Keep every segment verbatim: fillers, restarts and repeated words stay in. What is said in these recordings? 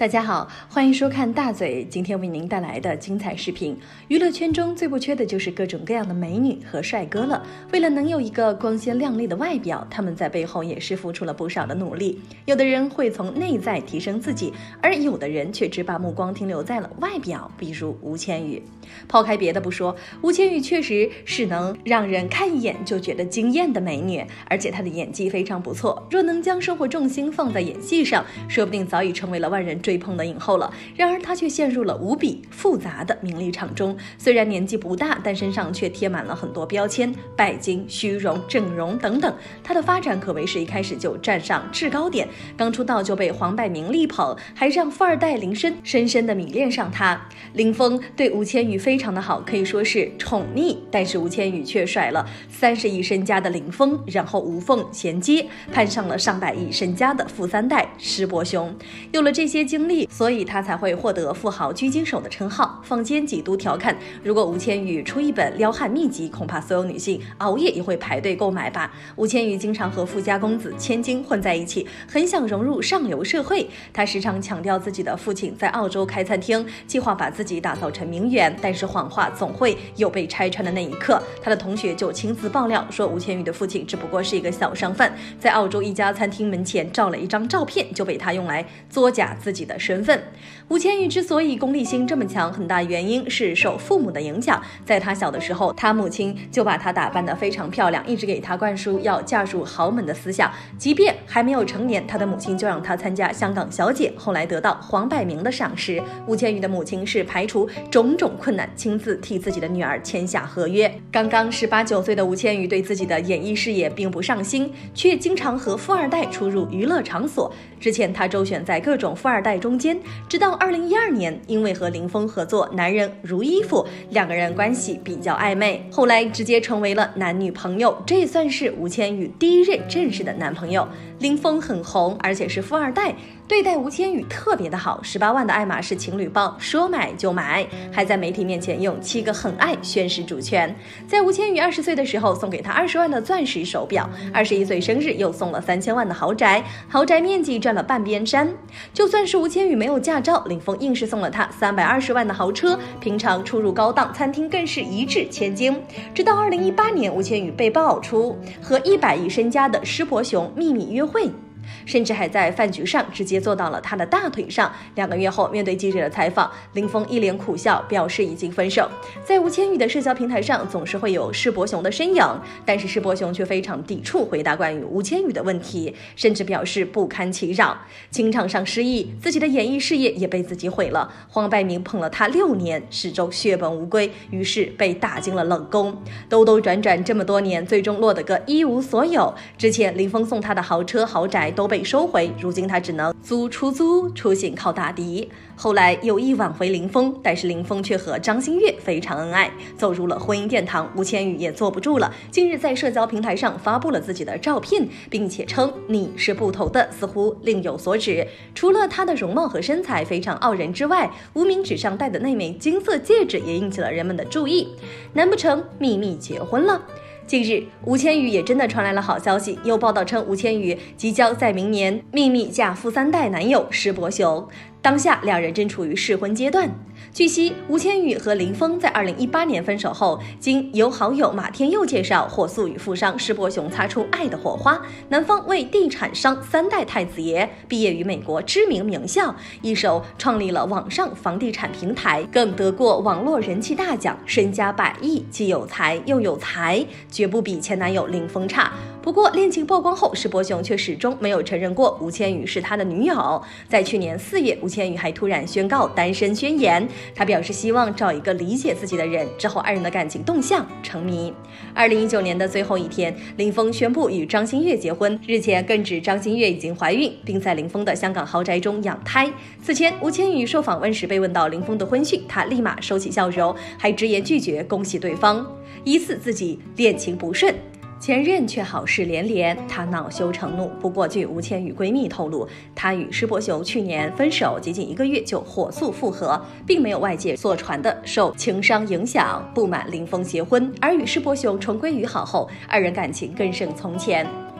大家好，欢迎收看大嘴，今天为您带来的精彩视频。娱乐圈中最不缺的就是各种各样的美女和帅哥了。为了能有一个光鲜亮丽的外表，他们在背后也是付出了不少的努力。有的人会从内在提升自己，而有的人却只把目光停留在了外表，比如吴千语。抛开别的不说，吴千语确实是能让人看一眼就觉得惊艳的美女，而且她的演技非常不错。若能将生活重心放在演戏上，说不定早已成为了万人追捧的影后了。然而她却陷入了无比复杂的名利场中，虽然年纪不大，但身上却贴满了很多标签，拜金、虚荣、整容等等。她的发展可谓是一开始就站上制高点，刚出道就被黄百鸣力捧，还让富二代林深深深的迷恋上她。林峰对吴千语非常的好，可以说是宠溺，但是吴千语却甩了三十亿身家的林峰，然后无缝衔接，攀上了上百亿身家的富三代施伯雄。有了这些经历，所以他才会获得富豪狙击手的称号。坊间几度调侃，如果吴千语出一本撩汉秘籍，恐怕所有女性熬夜也会排队购买吧。吴千语经常和富家公子千金混在一起，很想融入上流社会。他时常强调自己的父亲在澳洲开餐厅，计划把自己打造成名媛，但是谎话总会有被拆穿的那一刻。他的同学就亲自爆料说，吴千语的父亲只不过是一个小商贩，在澳洲一家餐厅门前照了一张照片，就被他用来作假自己的身份。吴千语之所以功利心这么强，很大原因是受父母的影响。在他小的时候，他母亲就把他打扮得非常漂亮，一直给他灌输要嫁入豪门的思想。即便还没有成年，他的母亲就让他参加香港小姐，后来得到黄百鸣的赏识。吴千语的母亲是排除种种困难，亲自替自己的女儿签下合约。刚刚十八九岁的吴千语对自己的演艺事业并不上心，却经常和富二代出入娱乐场所。之前他周旋在各种富二代中间，直到二零一二年，因为和林峰合作《男人如衣服》，两个人关系比较暧昧，后来直接成为了男女朋友。这也算是吴千语第一任正式的男朋友。林峰很红，而且是富二代，对待吴千语特别的好，十八万的爱马仕情侣包说买就买，还在媒体面前用七个很爱宣示主权。在吴千语二十岁的时候，送给他二十万的钻石手表，二十一岁生日又送了三千万的豪宅，豪宅面积占了半边山。就算是吴千语没有驾照，林峰硬是送了他三百二十万的豪车，平常出入高档餐厅更是一掷千金。直到二零一八年，吴千语被爆出和一百亿身家的施伯雄秘密约会，甚至还在饭局上直接坐到了他的大腿上。两个月后，面对记者的采访，林峰一脸苦笑，表示已经分手。在吴千语的社交平台上，总是会有施伯雄的身影，但是施伯雄却非常抵触回答关于吴千语的问题，甚至表示不堪其扰。情场上失意，自己的演艺事业也被自己毁了。黄百鸣捧了他六年，始终血本无归，于是被打进了冷宫。兜兜转转这么多年，最终落得个一无所有。之前林峰送他的豪车豪宅都被收回，如今他只能租出租，出行靠打的。后来有意挽回林峰，但是林峰却和张馨月非常恩爱，走入了婚姻殿堂。吴千语也坐不住了，近日在社交平台上发布了自己的照片，并且称你是不投的，似乎另有所指。除了她的容貌和身材非常傲人之外，无名指上戴的那枚金色戒指也引起了人们的注意。难不成秘密结婚了？近日，吴千语也真的传来了好消息，有报道称吴千语即将在明年秘密嫁富三代男友施伯雄，当下两人正处于试婚阶段。据悉，吴千语和林峰在二零一八年分手后，经由好友马天佑介绍，火速与富商施伯雄擦出爱的火花。男方为地产商三代太子爷，毕业于美国知名名校，一手创立了网上房地产平台，更得过网络人气大奖，身家百亿，既有才又有才，绝不比前男友林峰差。不过恋情曝光后，施伯雄却始终没有承认过吴千语是他的女友。在去年四月，吴千语还突然宣告单身宣言，他表示希望找一个理解自己的人。之后二人的感情动向成谜。二零一九年的最后一天，林峰宣布与张馨月结婚，日前更指张馨月已经怀孕，并在林峰的香港豪宅中养胎。此前吴千语受访问时被问到林峰的婚讯，他立马收起笑容，还直言拒绝恭喜对方，疑似自己恋情不顺。前任却好事连连，她恼羞成怒。不过据吴千语闺蜜透露，她与施伯雄去年分手，仅仅一个月就火速复合，并没有外界所传的受情伤影响，不满林峰结婚。而与施伯雄重归于好后，二人感情更胜从前。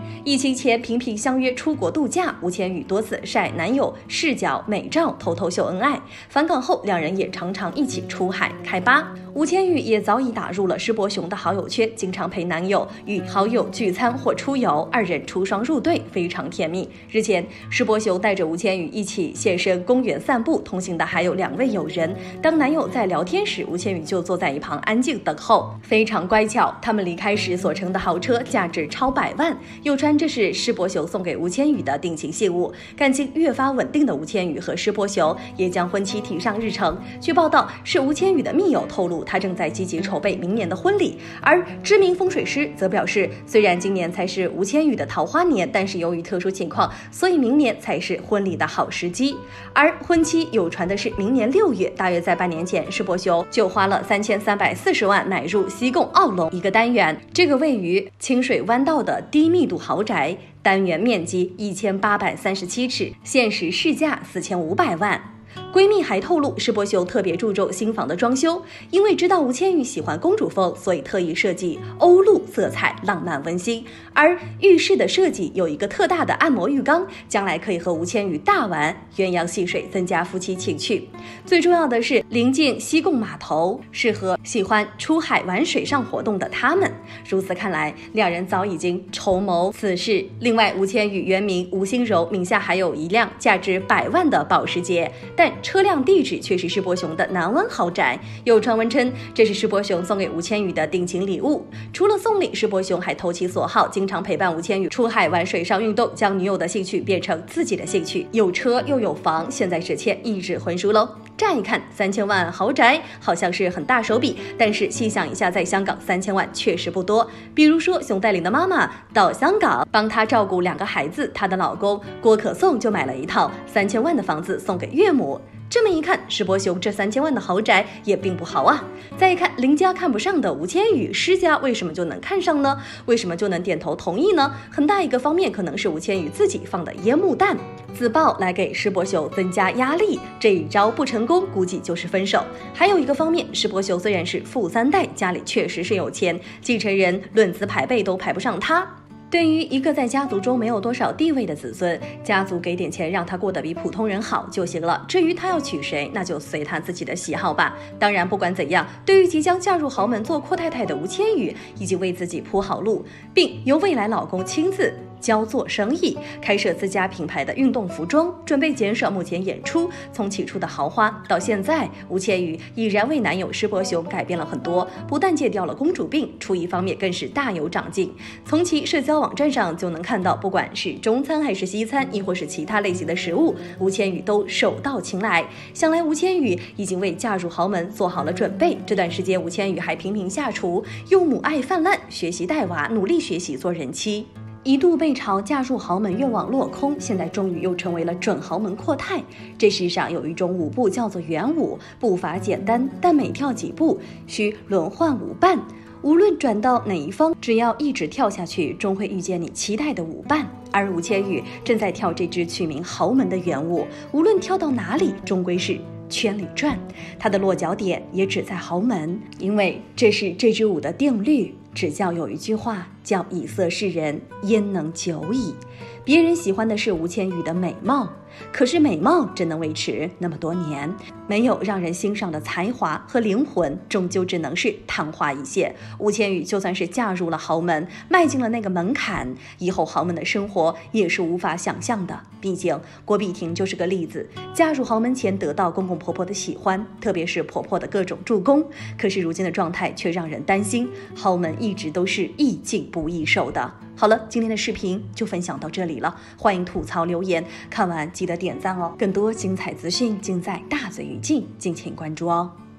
疫情前频频相约出国度假，吴千语多次晒男友视角美照，偷偷秀恩爱。返港后，两人也常常一起出海开吧。吴千语也早已打入了施柏雄的好友圈，经常陪男友与好友聚餐或出游，二人出双入对，非常甜蜜。日前，施柏雄带着吴千语一起现身公园散步，同行的还有两位友人。当男友在聊天时，吴千语就坐在一旁安静等候。非常乖巧，他们离开时所乘的豪车价值超百万，有传这是施柏雄送给吴千语的定情信物。感情越发稳定的吴千语和施柏雄也将婚期提上日程。据报道，是吴千语的密友透露，他正在积极筹备明年的婚礼。而知名风水师则表示，虽然今年才是吴千语的桃花年，但是由于特殊情况，所以明年才是婚礼的好时机。而婚期有传的是明年六月，大约在半年前，施柏雄就花了三千三百四十万买入西贡奥龙一个单元，这个位于清水湾道的低密度豪宅，单元面积一千八百三十七尺，现实市价四千五百万。闺蜜还透露，施柏雄特别注重新房的装修，因为知道吴千语喜欢公主风，所以特意设计欧陆色彩，浪漫温馨。而浴室的设计有一个特大的按摩浴缸，将来可以和吴千语大玩鸳鸯戏水，增加夫妻情趣。最重要的是，临近西贡码头，适合喜欢出海玩水上活动的他们。如此看来，两人早已经筹谋此事。另外，吴千语原名吴心柔，名下还有一辆价值百万的保时捷，但车辆地址却是施柏雄的南湾豪宅。有传闻称，这是施柏雄送给吴千语的定情礼物。除了送礼，施柏雄还投其所好，经常陪伴吴千语出海玩水上运动，将女友的兴趣变成自己的兴趣。有车又有房，现在只欠一纸婚书喽。乍一看，三千万豪宅好像是很大手笔，但是细想一下，在香港三千万确实不多。比如说，熊黛林的妈妈到香港帮她照顾两个孩子，她的老公郭可颂就买了一套三千万的房子送给岳母。这么一看，施柏雄这三千万的豪宅也并不豪啊。再一看邻家看不上的吴千语，施家为什么就能看上呢？为什么就能点头同意呢？很大一个方面可能是吴千语自己放的烟幕弹，自爆来给施柏雄增加压力，这一招不成功，估计就是分手。还有一个方面，施柏雄虽然是富三代，家里确实是有钱，继承人论资排辈都排不上他。对于一个在家族中没有多少地位的子孙，家族给点钱让他过得比普通人好就行了。至于他要娶谁，那就随他自己的喜好吧。当然，不管怎样，对于即将嫁入豪门做阔太太的吴千语，已经为自己铺好路，并由未来老公亲自教做生意，开设自家品牌的运动服装，准备减少目前演出。从起初的豪花到现在，吴千语已然为男友施柏雄改变了很多，不但戒掉了公主病，厨艺方面更是大有长进。从其社交网站上就能看到，不管是中餐还是西餐，亦或是其他类型的食物，吴千语都手到擒来。想来吴千语已经为嫁入豪门做好了准备。这段时间，吴千语还频频下厨，又母爱泛滥，学习带娃，努力学习做人妻。一度被嘲嫁入豪门愿望落空，现在终于又成为了准豪门阔太。这世上有一种舞步叫做圆舞，步伐简单，但每跳几步需轮换舞伴。无论转到哪一方，只要一直跳下去，终会遇见你期待的舞伴。而吴千语正在跳这支取名豪门的圆舞，无论跳到哪里，终归是圈里转。他的落脚点也只在豪门，因为这是这支舞的定律。只叫有一句话叫以色侍人，焉能久矣。别人喜欢的是吴千语的美貌，可是美貌怎能维持那么多年？没有让人欣赏的才华和灵魂，终究只能是昙花一现。吴千语就算是嫁入了豪门，迈进了那个门槛，以后豪门的生活也是无法想象的。毕竟郭碧婷就是个例子，嫁入豪门前得到公公婆婆的喜欢，特别是婆婆的各种助攻，可是如今的状态却让人担心，豪门一直都是易进不易守的。好了，今天的视频就分享到这里了，欢迎吐槽留言，看完记得点赞哦。更多精彩资讯尽在大嘴语境，敬请关注哦。